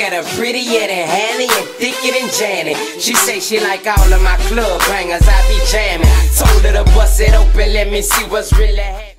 at her, prettier than Hanny and thicker than Janet. She say she like all of my club bangers, I be jamming. Told her to bust it open, let me see what's really happening.